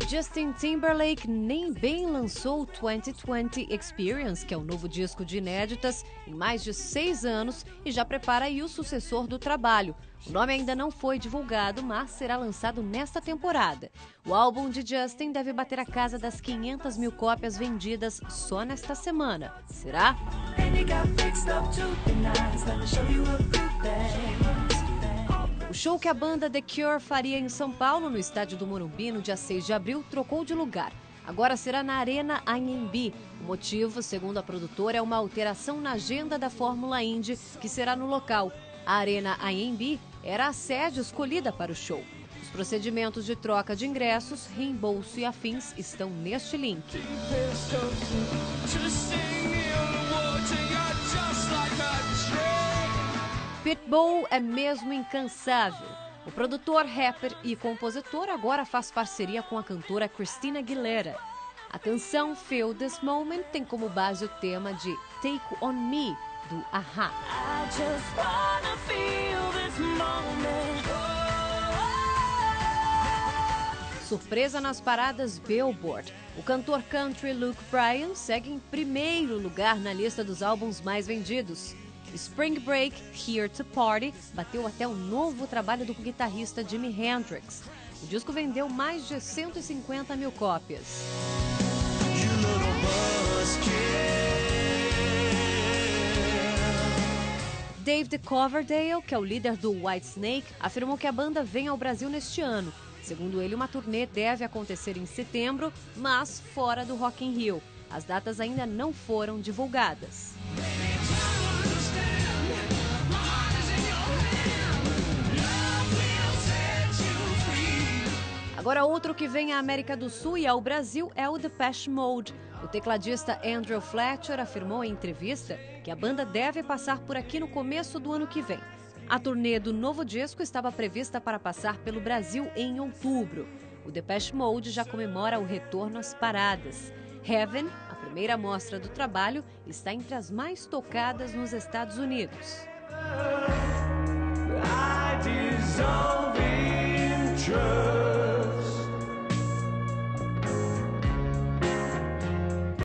Justin Timberlake nem bem lançou o 2020 Experience, que é o novo disco de inéditas em mais de 6 anos e já prepara aí o sucessor do trabalho. O nome ainda não foi divulgado, mas será lançado nesta temporada. O álbum de Justin deve bater a casa das 500 mil cópias vendidas só nesta semana. Será? O show que a banda The Cure faria em São Paulo, no estádio do Morumbi, no dia 6 de abril, trocou de lugar. Agora será na Arena AMB. O motivo, segundo a produtora, é uma alteração na agenda da Fórmula Indy, que será no local. A Arena AMB era a sede escolhida para o show. Os procedimentos de troca de ingressos, reembolso e afins estão neste link. Pitbull é mesmo incansável. O produtor, rapper e compositor agora faz parceria com a cantora Christina Aguilera. A canção Feel This Moment tem como base o tema de Take On Me, do A-ha. Surpresa nas paradas Billboard. O cantor country Luke Bryan segue em primeiro lugar na lista dos álbuns mais vendidos. Spring Break, Here to Party, bateu até o novo trabalho do guitarrista Jimi Hendrix. O disco vendeu mais de 150 mil cópias. David Coverdale, que é o líder do Whitesnake, afirmou que a banda vem ao Brasil neste ano. Segundo ele, uma turnê deve acontecer em setembro, mas fora do Rock in Rio. As datas ainda não foram divulgadas. Agora, outro que vem à América do Sul e ao Brasil é o Depeche Mode. O tecladista Andrew Fletcher afirmou em entrevista que a banda deve passar por aqui no começo do ano que vem. A turnê do novo disco estava prevista para passar pelo Brasil em outubro. O Depeche Mode já comemora o retorno às paradas. Heaven, a primeira amostra do trabalho, está entre as mais tocadas nos Estados Unidos. I dissolve in trust.